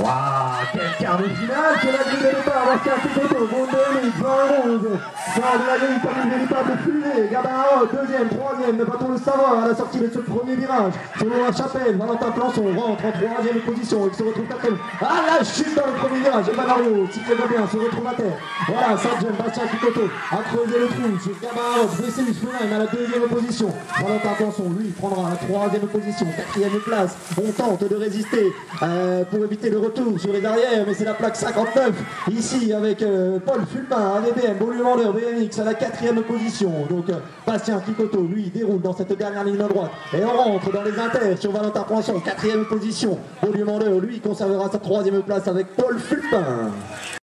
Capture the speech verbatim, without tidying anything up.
Waouh, quel quart de finale, c'est la grille de départ, Bastien Kikoto, Gondelli, vingt onze, sort de la grille comme une véritable fusée, Gabarot, deuxième, troisième, ne va-t-on le savoir à la sortie de ce premier virage, selon la chapelle, Valentin Plançon rentre en troisième position, il se retrouve quatrième, ah la chute dans le premier virage, et Banario, si tout va bien, se retrouve à terre, voilà, ça jeune, Bastien Kikoto a creusé le trou, sur Gabarot, Brice Funaim à la deuxième position, Valentin Plançon, lui, prendra la troisième position, quatrième place, on tente de résister euh, pour éviter le retour sur les arrières, mais c'est la plaque cinquante-neuf ici avec euh, Paul Fulpin, A V B M, Beaulieu-Vendeur, B M X à la quatrième position. Donc euh, Bastien Kikoto, lui, déroule dans cette dernière ligne droite et on rentre dans les inters sur Valentin Plançon, quatrième position. Beaulieu-Vendeur, lui, conservera sa troisième place avec Paul Fulpin.